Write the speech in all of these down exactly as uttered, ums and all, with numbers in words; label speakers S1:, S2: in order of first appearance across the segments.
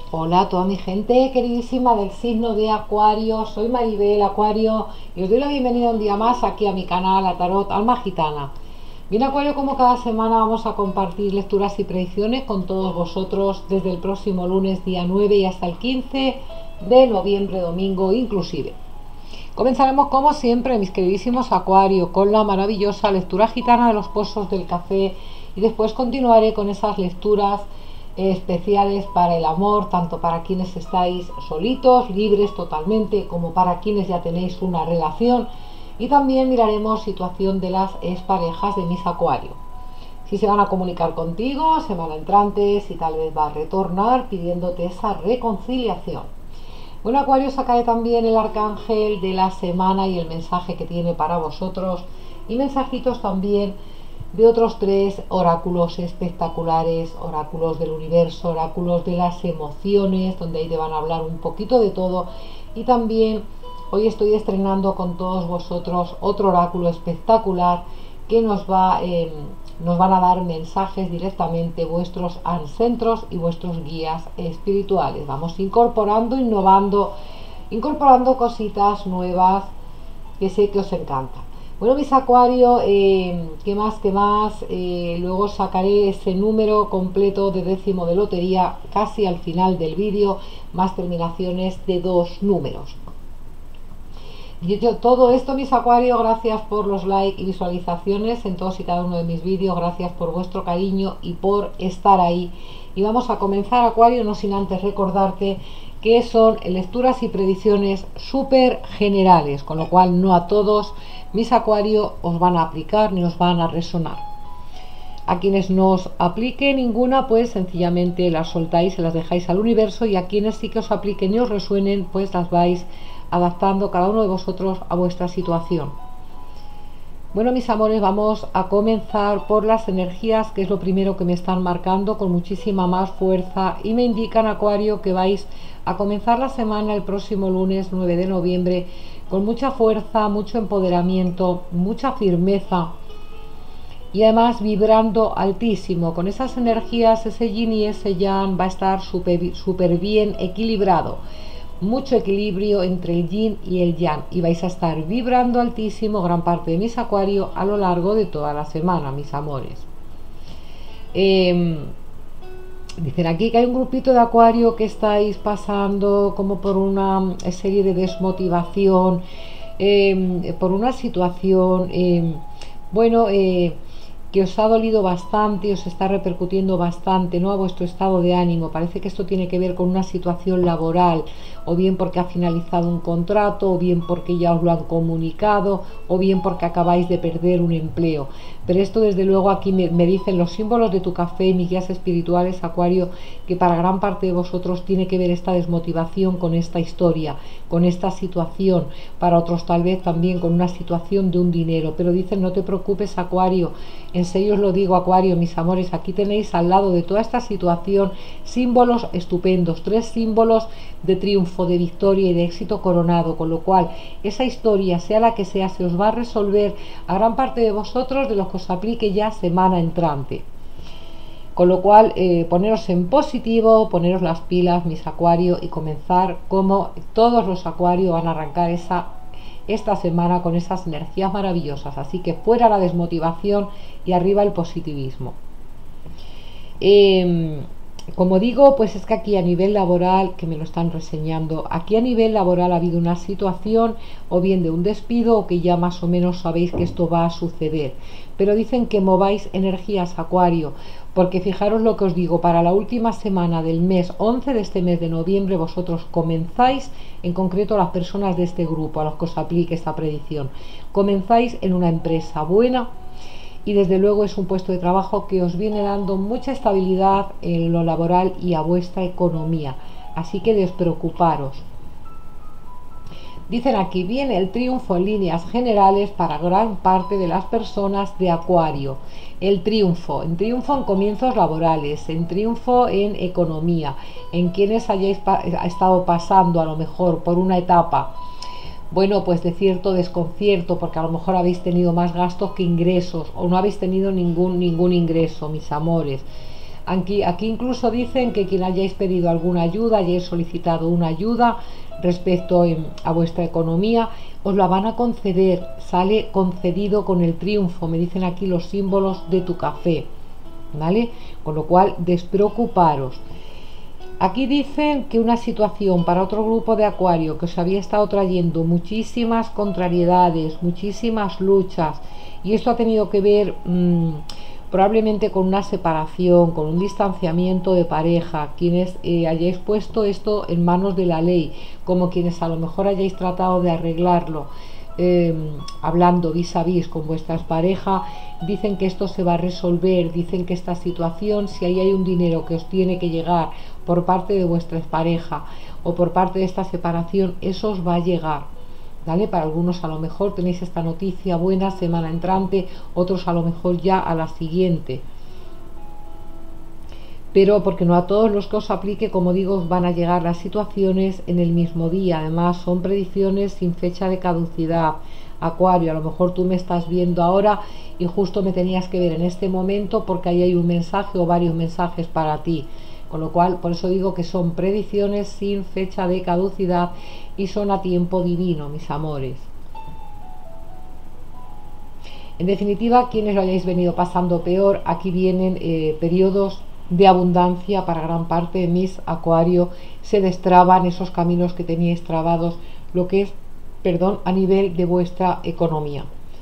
S1: Hola a toda mi gente queridísima del signo de Acuario, soy Maribel Acuario y os doy la bienvenida un día más aquí a mi canal, a Tarot Alma Gitana. Bien Acuario, como cada semana vamos a compartir lecturas y predicciones con todos vosotros desde el próximo lunes día nueve y hasta el quince de noviembre, domingo inclusive. Comenzaremos como siempre, mis queridísimos Acuario, con la maravillosa lectura gitana de los pozos del café y después continuaré con esas lecturas especiales para el amor, tanto para quienes estáis solitos, libres totalmente, como para quienes ya tenéis una relación, y también miraremos situación de las exparejas de mis Acuario. Si se van a comunicar contigo, semana entrante, si tal vez va a retornar pidiéndote esa reconciliación. Bueno Acuario, sacaré también el arcángel de la semana y el mensaje que tiene para vosotros, y mensajitos también de otros tres oráculos espectaculares, oráculos del universo, oráculos de las emociones, donde ahí te van a hablar un poquito de todo. Y también hoy estoy estrenando con todos vosotros otro oráculo espectacular que nos va eh, nos van a dar mensajes directamente vuestros ancestros y vuestros guías espirituales. Vamos incorporando, innovando, incorporando cositas nuevas que sé que os encantan. Bueno, mis Acuario, eh, ¿qué más? ¿Qué más? Eh, luego sacaré ese número completo de décimo de lotería casi al final del vídeo, más terminaciones de dos números. Dicho todo esto, mis Acuario, gracias por los likes y visualizaciones en todos y cada uno de mis vídeos, gracias por vuestro cariño y por estar ahí. Y vamos a comenzar, Acuario, no sin antes recordarte que son lecturas y predicciones súper generales, con lo cual no a todos mis Acuario os van a aplicar ni os van a resonar. A quienes no os aplique ninguna, pues sencillamente las soltáis, se las dejáis al universo, y a quienes sí que os apliquen y os resuenen, pues las vais adaptando cada uno de vosotros a vuestra situación. Bueno, mis amores, vamos a comenzar por las energías, que es lo primero que me están marcando con muchísima más fuerza, y me indican, Acuario, que vais a comenzar la semana el próximo lunes nueve de noviembre con mucha fuerza, mucho empoderamiento, mucha firmeza, y además vibrando altísimo. Con esas energías, ese yin y ese yang va a estar súper súper bien equilibrado, mucho equilibrio entre el yin y el yang, y vais a estar vibrando altísimo gran parte de mis Acuario a lo largo de toda la semana, mis amores. Eh, dicen aquí que hay un grupito de Acuario que estáis pasando como por una serie de desmotivación, eh, por una situación, eh, bueno, eh, que os ha dolido bastante, os está repercutiendo bastante, ¿no?, a vuestro estado de ánimo. Parece que esto tiene que ver con una situación laboral, o bien porque ha finalizado un contrato, o bien porque ya os lo han comunicado, o bien porque acabáis de perder un empleo. Pero esto, desde luego, aquí me, me dicen los símbolos de tu café y mis guías espirituales, Acuario, que para gran parte de vosotros tiene que ver esta desmotivación con esta historia, con esta situación. Para otros tal vez también con una situación de un dinero, pero dicen no te preocupes, Acuario. En serio os lo digo, Acuario, mis amores, aquí tenéis al lado de toda esta situación símbolos estupendos, tres símbolos de triunfo, de victoria y de éxito coronado, con lo cual esa historia, sea la que sea, se os va a resolver a gran parte de vosotros, de los que os aplique ya semana entrante. Con lo cual, eh, poneros en positivo, poneros las pilas, mis Acuario, y comenzar como todos los Acuario van a arrancar esa esta semana con esas energías maravillosas. Así que fuera la desmotivación y arriba el positivismo. Eh, como digo, pues es que aquí a nivel laboral, que me lo están reseñando, aquí a nivel laboral ha habido una situación o bien de un despido, o que ya más o menos sabéis que esto va a suceder, pero dicen que mováis energías, Acuario, porque fijaros lo que os digo, para la última semana del mes once de este mes de noviembre, vosotros comenzáis, en concreto las personas de este grupo a los que os aplique esta predicción, comenzáis en una empresa buena, y desde luego es un puesto de trabajo que os viene dando mucha estabilidad en lo laboral y a vuestra economía, así que despreocuparos. Dicen aquí, viene el triunfo en líneas generales para gran parte de las personas de Acuario. El triunfo, en triunfo en comienzos laborales, en triunfo en economía, en quienes hayáis pa estado pasando a lo mejor por una etapa, bueno, pues de cierto desconcierto, porque a lo mejor habéis tenido más gastos que ingresos, o no habéis tenido ningún, ningún ingreso, mis amores. Aquí, aquí incluso dicen que quien hayáis pedido alguna ayuda, hayáis solicitado una ayuda respecto en, a vuestra economía, os la van a conceder, sale concedido con el triunfo, me dicen aquí los símbolos de tu café, ¿vale? Con lo cual, despreocuparos. Aquí dicen que una situación para otro grupo de Acuario que os había estado trayendo muchísimas contrariedades, muchísimas luchas, y esto ha tenido que ver mmm, probablemente con una separación, con un distanciamiento de pareja, quienes eh, hayáis puesto esto en manos de la ley, como quienes a lo mejor hayáis tratado de arreglarlo, eh, hablando vis a vis con vuestras parejas, dicen que esto se va a resolver, dicen que esta situación, si ahí hay un dinero que os tiene que llegar por parte de vuestra pareja o por parte de esta separación, eso os va a llegar. ¿Vale? Para algunos a lo mejor tenéis esta noticia buena semana entrante, otros a lo mejor ya a la siguiente. Pero porque no a todos los que os aplique, como digo, os van a llegar las situaciones en el mismo día. Además son predicciones sin fecha de caducidad. Acuario, a lo mejor tú me estás viendo ahora y justo me tenías que ver en este momento porque ahí hay un mensaje o varios mensajes para ti. Con lo cual, por eso digo que son predicciones sin fecha de caducidad y son a tiempo divino, mis amores. En definitiva, quienes lo hayáis venido pasando peor, aquí vienen eh, periodos de abundancia para gran parte de mis Acuario. Se destraban esos caminos que teníais trabados, lo que es, perdón, a nivel de vuestra economía.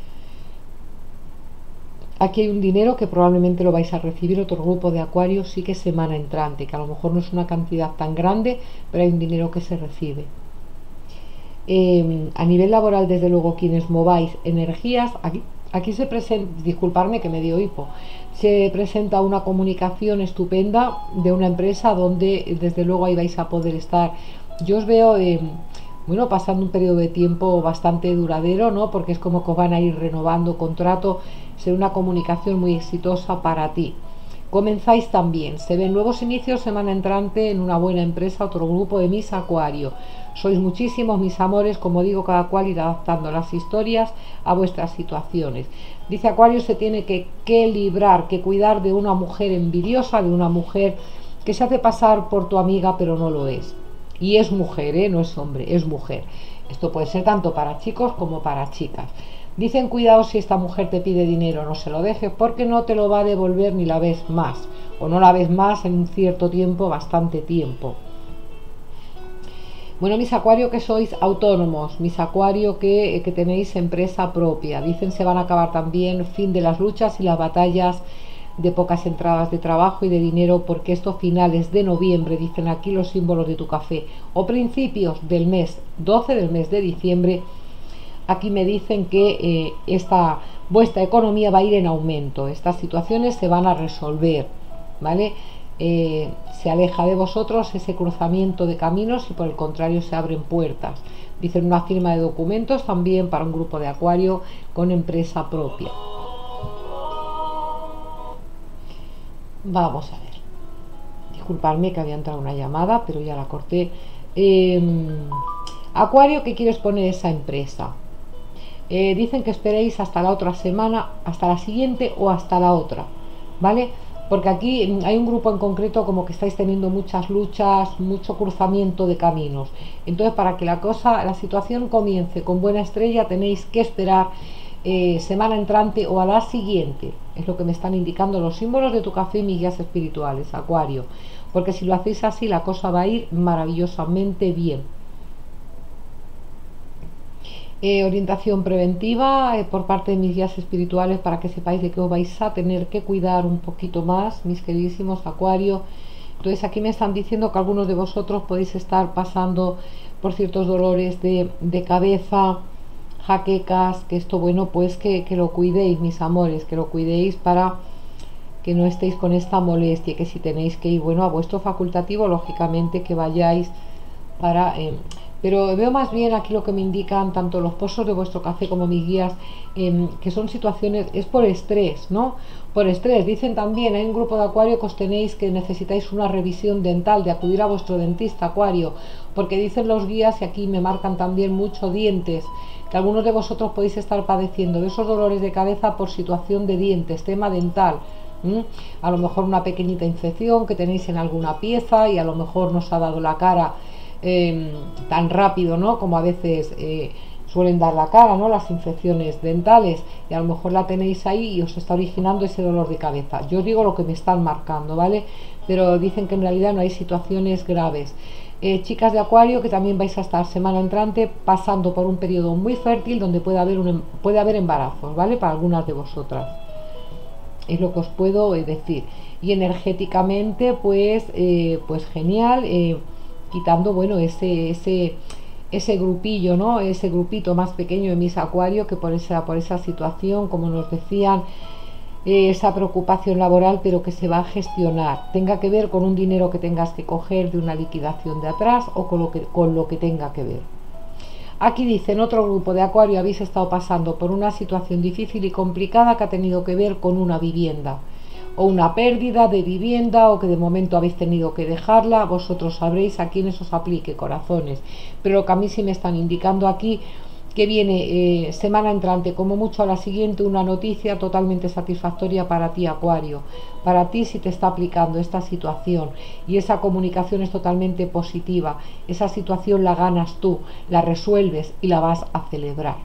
S1: Aquí hay un dinero que probablemente lo vais a recibir otro grupo de Acuario, sí que semana entrante, que a lo mejor no es una cantidad tan grande, pero hay un dinero que se recibe. Eh, a nivel laboral, desde luego, quienes mováis energías, aquí, aquí se presenta, disculparme que me dio hipo, se presenta una comunicación estupenda de una empresa donde desde luego ahí vais a poder estar. Yo os veo eh, bueno, pasando un periodo de tiempo bastante duradero, ¿no? Porque es como que van a ir renovando contrato, será una comunicación muy exitosa para ti. Comenzáis también, se ven nuevos inicios semana entrante en una buena empresa, otro grupo de mis Acuario. Sois muchísimos, mis amores, como digo, cada cual irá adaptando las historias a vuestras situaciones. Dice Acuario, se tiene que, que librar, que cuidar de una mujer envidiosa, de una mujer que se hace pasar por tu amiga pero no lo es. Y es mujer, ¿eh? No es hombre, es mujer. Esto puede ser tanto para chicos como para chicas. Dicen, cuidado si esta mujer te pide dinero, no se lo dejes porque no te lo va a devolver ni la ves más. O no la ves más en un cierto tiempo, bastante tiempo. Bueno, mis Acuario que sois autónomos, mis Acuario que, que tenéis empresa propia. Dicen, se van a acabar también fin de las luchas y las batallas de pocas entradas de trabajo y de dinero, porque estos finales de noviembre, dicen aquí los símbolos de tu café, o principios del mes doce del mes de diciembre, aquí me dicen que eh, esta vuestra economía va a ir en aumento, estas situaciones se van a resolver, ¿vale? Eh, se aleja de vosotros ese cruzamiento de caminos y por el contrario se abren puertas. Dicen una firma de documentos también para un grupo de Acuario con empresa propia. Vamos a ver, disculpadme que había entrado una llamada pero ya la corté. eh, Acuario, ¿qué quieres poner esa empresa? Eh, dicen que esperéis hasta la otra semana, hasta la siguiente o hasta la otra, ¿vale? Porque aquí hay un grupo en concreto como que estáis teniendo muchas luchas, mucho cruzamiento de caminos. Entonces, para que la cosa, la situación comience con buena estrella, tenéis que esperar eh, semana entrante o a la siguiente. Es lo que me están indicando los símbolos de tu café y mis guías espirituales, Acuario. Porque si lo hacéis así, la cosa va a ir maravillosamente bien. Eh, orientación preventiva eh, por parte de mis guías espirituales para que sepáis de que os vais a tener que cuidar un poquito más, mis queridísimos Acuario. Entonces aquí me están diciendo que algunos de vosotros podéis estar pasando por ciertos dolores de, de cabeza, jaquecas, que esto, bueno, pues que, que lo cuidéis, mis amores, que lo cuidéis para que no estéis con esta molestia, que si tenéis que ir, bueno, a vuestro facultativo, lógicamente que vayáis para... Eh, pero veo más bien aquí lo que me indican tanto los pozos de vuestro café como mis guías, eh, que son situaciones, es por estrés, ¿no? Por estrés. Dicen también, hay un grupo de Acuario que os tenéis que necesitáis una revisión dental, de acudir a vuestro dentista, Acuario, porque dicen los guías, y aquí me marcan también mucho dientes, que algunos de vosotros podéis estar padeciendo de esos dolores de cabeza por situación de dientes, tema dental, ¿Mm? A lo mejor una pequeñita infección que tenéis en alguna pieza y a lo mejor nos ha dado la cara eh, tan rápido, ¿no? Como a veces eh, suelen dar la cara, ¿no? Las infecciones dentales, y a lo mejor la tenéis ahí y os está originando ese dolor de cabeza. Yo digo lo que me están marcando, ¿vale? Pero dicen que en realidad no hay situaciones graves. Eh, chicas de Acuario, que también vais a estar semana entrante pasando por un periodo muy fértil donde puede haber, un, puede haber embarazos, ¿vale? Para algunas de vosotras. Es lo que os puedo eh, decir. Y energéticamente, pues, eh, pues genial, eh, quitando, bueno, ese, ese, ese grupillo, ¿no? Ese grupito más pequeño de mis Acuario, que por esa, por esa situación, como nos decían, eh, esa preocupación laboral, pero que se va a gestionar, tenga que ver con un dinero que tengas que coger de una liquidación de atrás o con lo que, con lo que tenga que ver. Aquí dicen, otro grupo de Acuario habéis estado pasando por una situación difícil y complicada que ha tenido que ver con una vivienda o una pérdida de vivienda, o que de momento habéis tenido que dejarla. Vosotros sabréis a quiénes os aplique, corazones, pero lo que a mí sí me están indicando aquí, que viene eh, semana entrante, como mucho a la siguiente, una noticia totalmente satisfactoria para ti, Acuario. Para ti, si te está aplicando esta situación y esa comunicación es totalmente positiva, esa situación la ganas tú, la resuelves y la vas a celebrar.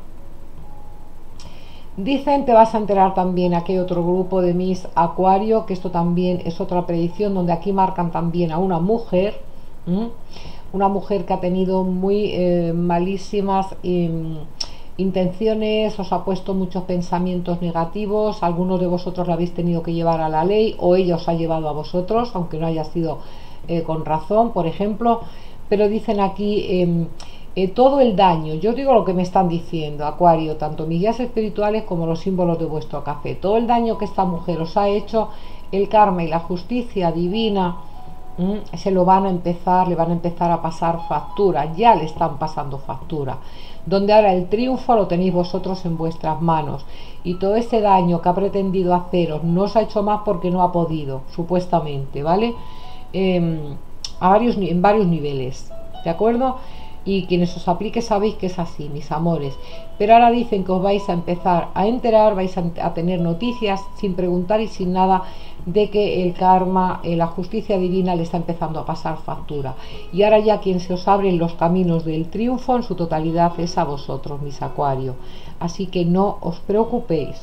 S1: Dicen, te vas a enterar también aquí otro grupo de mis Acuario, que esto también es otra predicción, donde aquí marcan también a una mujer, ¿m? Una mujer que ha tenido muy eh, malísimas eh, intenciones, os ha puesto muchos pensamientos negativos, algunos de vosotros la habéis tenido que llevar a la ley o ella os ha llevado a vosotros, aunque no haya sido eh, con razón, por ejemplo. Pero dicen aquí eh, eh, todo el daño, yo digo lo que me están diciendo, Acuario, tanto mis guías espirituales como los símbolos de vuestro café, todo el daño que esta mujer os ha hecho, el karma y la justicia divina se lo van a empezar, le van a empezar a pasar factura, ya le están pasando factura, donde ahora el triunfo lo tenéis vosotros en vuestras manos, y todo ese daño que ha pretendido haceros no os ha hecho más porque no ha podido, supuestamente, ¿vale? Eh, a varios, en varios niveles, ¿de acuerdo? Y quienes os aplique sabéis que es así, mis amores. Pero ahora dicen que os vais a empezar a enterar, vais a, a tener noticias sin preguntar y sin nada, de que el karma, eh, la justicia divina le está empezando a pasar factura. Y ahora ya quien se os abren los caminos del triunfo en su totalidad es a vosotros, mis Acuario. Así que no os preocupéis.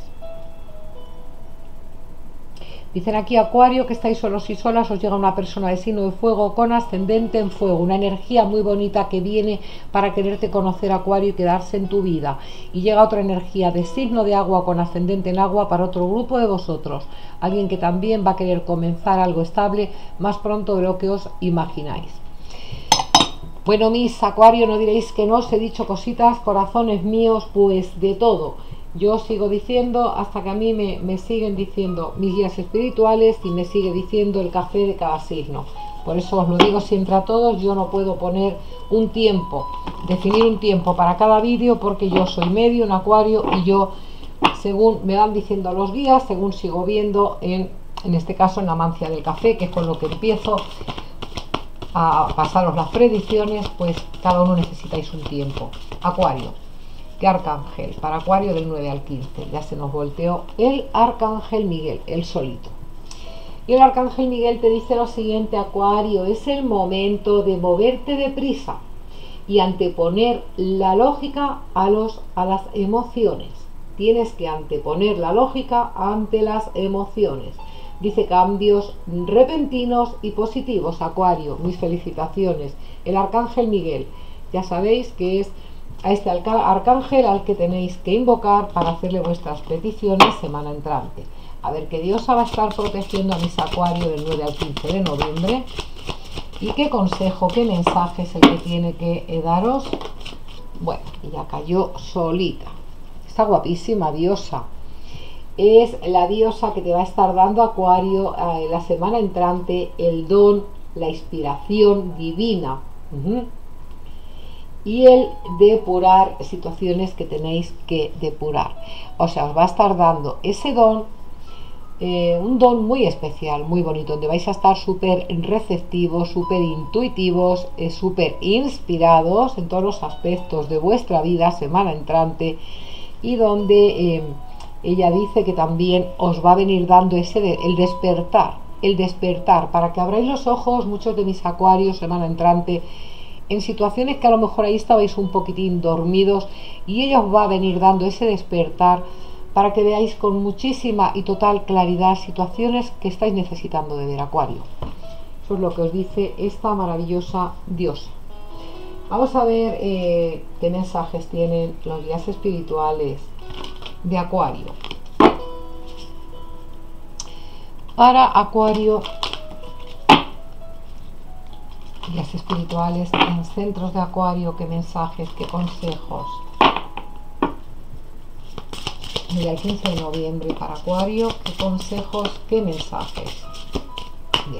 S1: Dicen aquí, Acuario, que estáis solos y solas, os llega una persona de signo de fuego con ascendente en fuego, una energía muy bonita que viene para quererte conocer, Acuario, y quedarse en tu vida. Y llega otra energía de signo de agua con ascendente en agua para otro grupo de vosotros, alguien que también va a querer comenzar algo estable más pronto de lo que os imagináis. Bueno, mis Acuario, no diréis que no os he dicho cositas, corazones míos, pues de todo. Yo sigo diciendo hasta que a mí me, me siguen diciendo mis guías espirituales y me sigue diciendo el café de cada signo. Por eso os lo digo siempre a todos, yo no puedo poner un tiempo, definir un tiempo para cada vídeo, porque yo soy medio en Acuario y yo, según me van diciendo los guías, según sigo viendo, en, en este caso en la mancia del café, que es con lo que empiezo a pasaros las predicciones, pues cada uno necesitáis un tiempo. Acuario. ¿Qué arcángel? Para Acuario del nueve al quince, ya se nos volteó el arcángel Miguel, el solito. Y el arcángel Miguel te dice lo siguiente, Acuario, es el momento de moverte deprisa y anteponer la lógica a, los, a las emociones. Tienes que anteponer la lógica ante las emociones. Dice cambios repentinos y positivos, Acuario, mis felicitaciones. El arcángel Miguel, ya sabéis que es a este arcángel al que tenéis que invocar para hacerle vuestras peticiones semana entrante. A ver qué diosa va a estar protegiendo a mis Acuario del nueve al quince de noviembre, y qué consejo, qué mensaje es el que tiene que eh, daros. Bueno, y ya cayó solita. Está guapísima diosa. Es la diosa que te va a estar dando, Acuario, eh, la semana entrante, el don, la inspiración divina. Uh-huh. Y el depurar situaciones que tenéis que depurar. O sea, os va a estar dando ese don, eh, un don muy especial, muy bonito, donde vais a estar súper receptivos, súper intuitivos, eh, súper inspirados en todos los aspectos de vuestra vida semana entrante, y donde eh, ella dice que también os va a venir dando ese de, el despertar, el despertar, para que abráis los ojos, muchos de mis acuarios, semana entrante, en situaciones que a lo mejor ahí estabais un poquitín dormidos, y ella os va a venir dando ese despertar para que veáis con muchísima y total claridad situaciones que estáis necesitando de ver, Acuario. Eso es lo que os dice esta maravillosa diosa. Vamos a ver eh, qué mensajes tienen los guías espirituales de Acuario. Para Acuario, guías espirituales en centros de Acuario, qué mensajes, qué consejos. Mira, el quince de noviembre para Acuario, qué consejos, qué mensajes. Bien.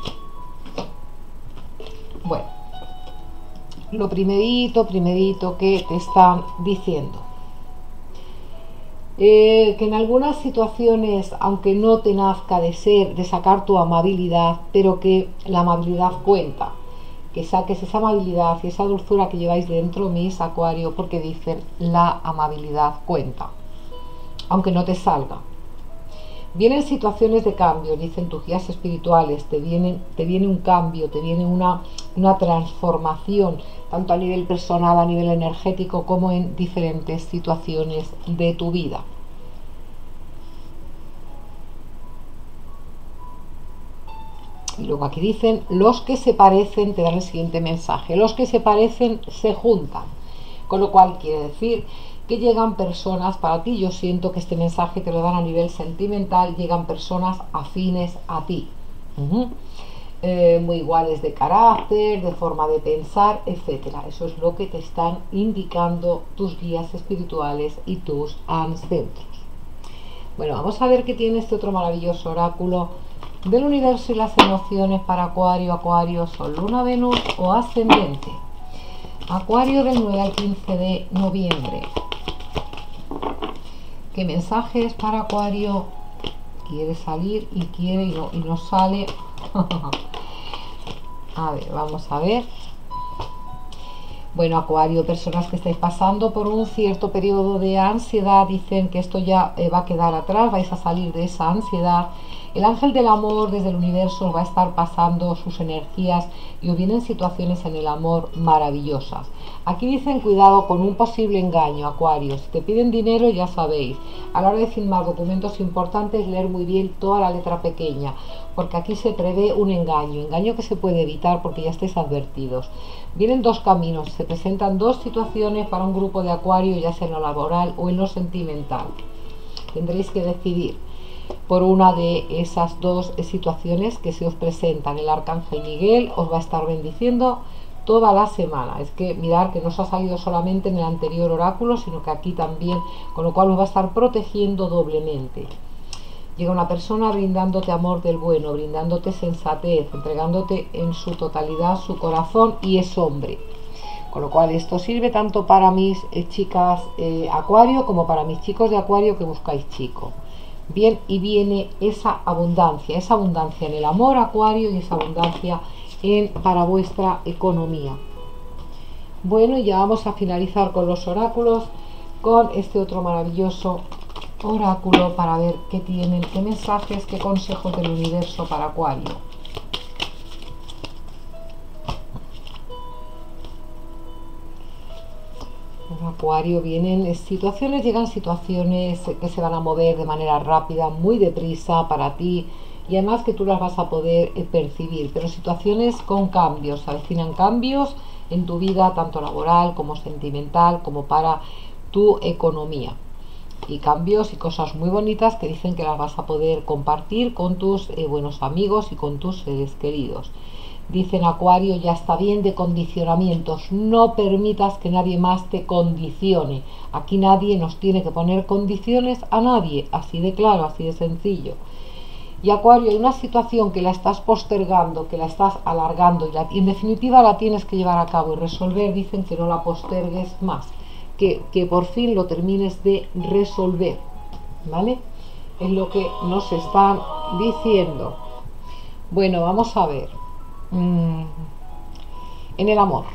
S1: Bueno, lo primerito, primerito que te están diciendo. Eh, que en algunas situaciones, aunque no te nazca de ser, de sacar tu amabilidad, pero que la amabilidad cuenta, que saques esa amabilidad y esa dulzura que lleváis dentro, mis Acuario, porque dicen la amabilidad cuenta, aunque no te salga. Vienen situaciones de cambio, dicen tus guías espirituales, te, vienen, te viene un cambio, te viene una, una transformación, tanto a nivel personal, a nivel energético, como en diferentes situaciones de tu vida. Y luego aquí dicen, los que se parecen, te dan el siguiente mensaje, los que se parecen se juntan, con lo cual quiere decir que llegan personas para ti. Yo siento que este mensaje te lo dan a nivel sentimental, llegan personas afines a ti, uh-huh. eh, muy iguales de carácter, de forma de pensar, etcétera. Eso es lo que te están indicando tus guías espirituales y tus ancestros. Bueno, vamos a ver qué tiene este otro maravilloso oráculo del universo y las emociones para Acuario. Acuario, Sol, Luna, Venus o Ascendente. Acuario del nueve al quince de noviembre. ¿Qué mensajes para Acuario? Quiere salir y quiere y no, y no sale. A ver, vamos a ver. Bueno, Acuario, personas que estáis pasando por un cierto periodo de ansiedad, dicen que esto ya eh, va a quedar atrás, vais a salir de esa ansiedad. El ángel del amor desde el universo va a estar pasando sus energías y os vienen situaciones en el amor maravillosas. Aquí dicen cuidado con un posible engaño, Acuario. Si te piden dinero, ya sabéis, a la hora de firmar documentos importantes, leer muy bien toda la letra pequeña, porque aquí se prevé un engaño, engaño que se puede evitar porque ya estáis advertidos. Vienen dos caminos, se presentan dos situaciones para un grupo de Acuario, ya sea en lo laboral o en lo sentimental. Tendréis que decidir por una de esas dos situaciones que se os presentan. El Arcángel Miguel os va a estar bendiciendo toda la semana. Es que mirar que no os ha salido solamente en el anterior oráculo, sino que aquí también, con lo cual os va a estar protegiendo doblemente. Llega una persona brindándote amor del bueno, brindándote sensatez, entregándote en su totalidad su corazón, y es hombre. Con lo cual esto sirve tanto para mis eh, chicas eh, Acuario como para mis chicos de Acuario que buscáis chico. Bien, y viene esa abundancia, esa abundancia en el amor, Acuario, y esa abundancia en, para vuestra economía. Bueno, y ya vamos a finalizar con los oráculos, con este otro maravilloso oráculo para ver qué tienen, qué mensajes, qué consejos del universo para Acuario. En Acuario vienen situaciones, llegan situaciones que se van a mover de manera rápida, muy deprisa para ti, y además que tú las vas a poder percibir, pero situaciones con cambios, se avecinan cambios en tu vida, tanto laboral como sentimental, como para tu economía. Y cambios y cosas muy bonitas que dicen que las vas a poder compartir con tus eh, buenos amigos y con tus seres queridos. Dicen Acuario, ya está bien de condicionamientos, no permitas que nadie más te condicione. Aquí nadie nos tiene que poner condiciones a nadie, así de claro, así de sencillo. Y Acuario, hay una situación que la estás postergando, que la estás alargando y, la, y en definitiva la tienes que llevar a cabo y resolver. Dicen que no la postergues más, que, que por fin lo termines de resolver, ¿vale? Es lo que nos están diciendo. Bueno, vamos a ver. Mm, en el amor.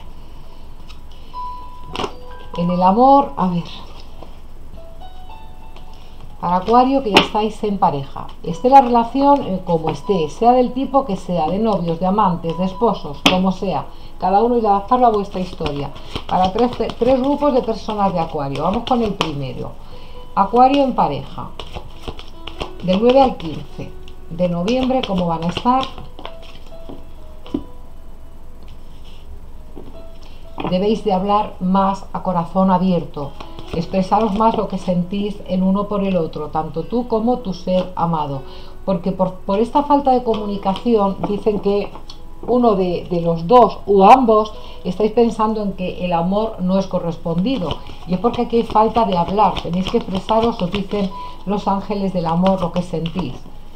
S1: En el amor, a ver. Para Acuario, que ya estáis en pareja, esté la relación eh, como esté, sea del tipo que sea, de novios, de amantes, de esposos, como sea, cada uno y adaptarlo a vuestra historia. Para tres, tres grupos de personas de Acuario. Vamos con el primero. Acuario en pareja, del nueve al quince de noviembre, ¿cómo van a estar? Debéis de hablar más a corazón abierto, expresaros más lo que sentís el uno por el otro, tanto tú como tu ser amado, porque por, por esta falta de comunicación dicen que uno de, de los dos o ambos estáis pensando en que el amor no es correspondido, y es porque aquí hay falta de hablar, tenéis que expresaros, os dicen los ángeles del amor, lo que sentís.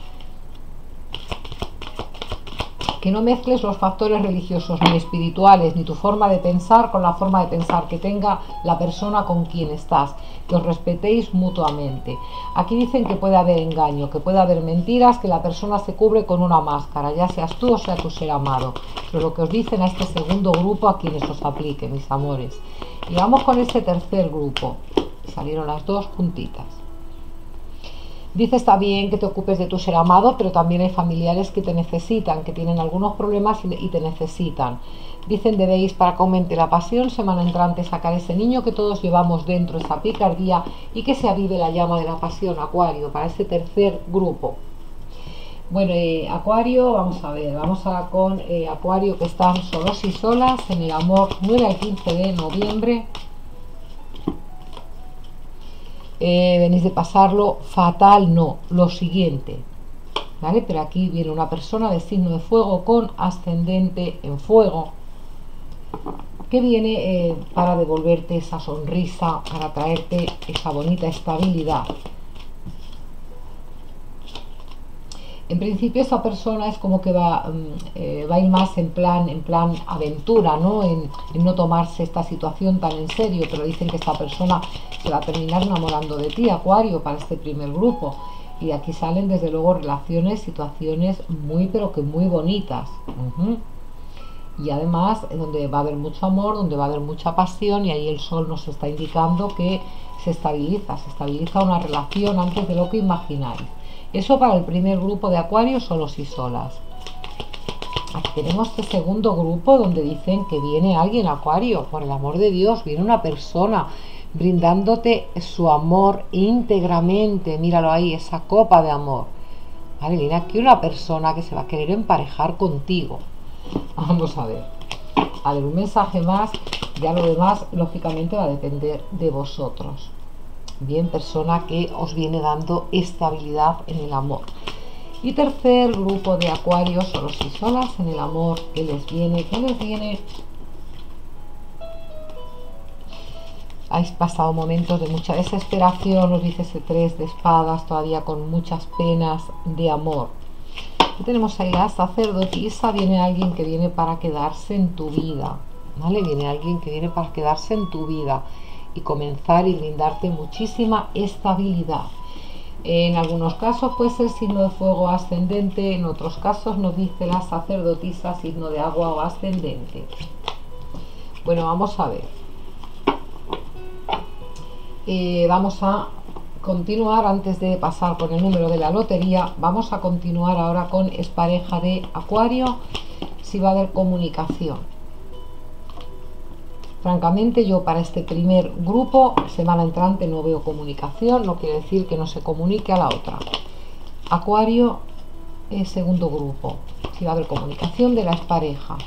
S1: Que no mezcles los factores religiosos ni espirituales, ni tu forma de pensar con la forma de pensar que tenga la persona con quien estás, que os respetéis mutuamente. Aquí dicen que puede haber engaño, que puede haber mentiras, que la persona se cubre con una máscara, ya seas tú o sea tu ser amado. Pero lo que os dicen a este segundo grupo, a quienes os aplique, mis amores. Y vamos con este tercer grupo. Salieron las dos juntitas. Dice, está bien que te ocupes de tu ser amado, pero también hay familiares que te necesitan, que tienen algunos problemas y te necesitan. Dicen, debéis, para que aumente la pasión, semana entrante, sacar ese niño que todos llevamos dentro, esa picardía, y que se avive la llama de la pasión, Acuario, para este tercer grupo. Bueno, eh, Acuario, vamos a ver, vamos a con eh, Acuario, que están solos y solas en el amor, nueve al quince de noviembre. Eh, venís de pasarlo fatal, no, lo siguiente, ¿vale? Pero aquí viene una persona de signo de fuego con ascendente en fuego, que viene eh, para devolverte esa sonrisa, para traerte esa bonita estabilidad. En principio esta persona es como que va, eh, va a ir más en plan, en plan aventura, ¿no? En, en no tomarse esta situación tan en serio, pero dicen que esta persona se va a terminar enamorando de ti, Acuario, para este primer grupo. Y aquí salen desde luego relaciones, situaciones muy pero que muy bonitas. Uh-huh. Y además donde va a haber mucho amor, donde va a haber mucha pasión, y ahí el sol nos está indicando que se estabiliza, se estabiliza una relación antes de lo que imagináis. Eso para el primer grupo de Acuario, solos y solas. Aquí tenemos este segundo grupo donde dicen que viene alguien, Acuario, por el amor de Dios, viene una persona brindándote su amor íntegramente. Míralo ahí, esa copa de amor. Vale, viene aquí una persona que se va a querer emparejar contigo. Vamos a ver. A ver, un mensaje más. Ya lo demás, lógicamente, va a depender de vosotros. Bien, persona que os viene dando estabilidad en el amor. Y tercer grupo de Acuario, solos y solas en el amor, que les viene, que les viene. Habéis pasado momentos de mucha desesperación, os dice ese tres de espadas, todavía con muchas penas de amor. Y tenemos ahí la sacerdotisa, viene alguien que viene para quedarse en tu vida, ¿vale? Viene alguien que viene para quedarse en tu vida y comenzar y brindarte muchísima estabilidad. En algunos casos puede ser signo de fuego ascendente, en otros casos nos dice la sacerdotisa signo de agua o ascendente. Bueno, vamos a ver. Eh, vamos a continuar, antes de pasar con el número de la lotería, vamos a continuar ahora con expareja de Acuario, si va a haber comunicación. Francamente, yo para este primer grupo, semana entrante, no veo comunicación, no quiere decir que no se comunique a la otra. Acuario es segundo grupo, si va a haber comunicación de la expareja.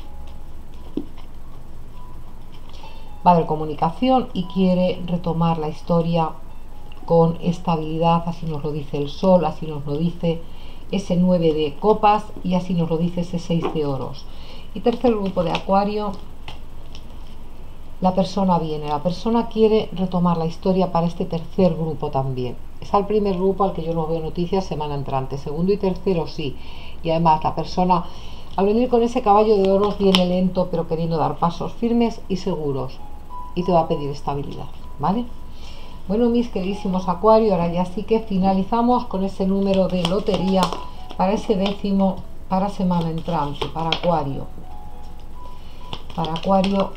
S1: Va a haber comunicación y quiere retomar la historia con estabilidad, así nos lo dice el sol, así nos lo dice ese nueve de copas y así nos lo dice ese seis de oros. Y tercer grupo de Acuario, la persona viene, la persona quiere retomar la historia para este tercer grupo también. Es al primer grupo al que yo no veo noticias semana entrante, segundo y tercero sí. Y además la persona, al venir con ese caballo de oros, viene lento pero queriendo dar pasos firmes y seguros. Y te va a pedir estabilidad, ¿vale? Bueno, mis queridísimos Acuario, ahora ya sí que finalizamos con ese número de lotería para ese décimo, para semana entrante, para Acuario. Para Acuario,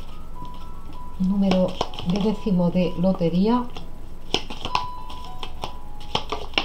S1: número de décimo de lotería.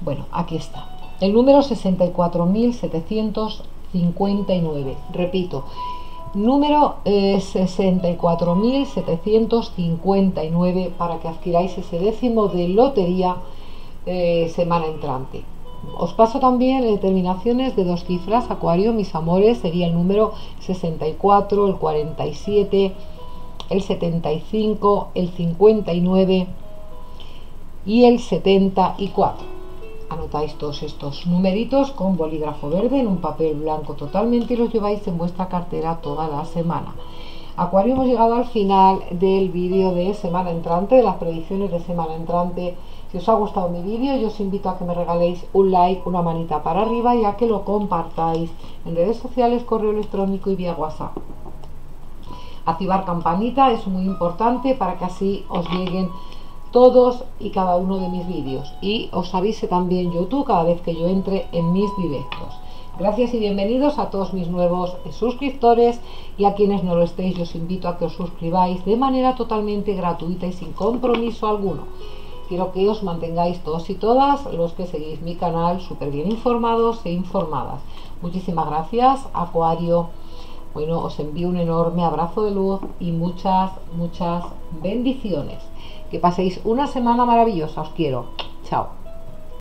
S1: Bueno, aquí está. El número sesenta y cuatro mil setecientos cincuenta y nueve. Repito, número eh, sesenta y cuatro mil setecientos cincuenta y nueve para que adquiráis ese décimo de lotería eh, semana entrante. Os paso también determinaciones de dos cifras, Acuario, mis amores. Sería el número sesenta y cuatro, el cuarenta y siete, el setenta y cinco, el cincuenta y nueve y el setenta y cuatro. Anotáis todos estos numeritos con bolígrafo verde en un papel blanco totalmente y los lleváis en vuestra cartera toda la semana. Acuario, hemos llegado al final del vídeo de semana entrante, de las predicciones de semana entrante. Si os ha gustado mi vídeo, yo os invito a que me regaléis un like, una manita para arriba y a que lo compartáis en redes sociales, correo electrónico y vía WhatsApp. Activar campanita es muy importante para que así os lleguen todos y cada uno de mis vídeos y os avise también YouTube cada vez que yo entre en mis directos. Gracias y bienvenidos a todos mis nuevos suscriptores, y a quienes no lo estéis, yo os invito a que os suscribáis de manera totalmente gratuita y sin compromiso alguno. Quiero que os mantengáis todos y todas los que seguís mi canal súper bien informados e informadas. Muchísimas gracias, Acuario. Bueno, os envío un enorme abrazo de luz y muchas, muchas bendiciones. Que paséis una semana maravillosa, os quiero. Chao.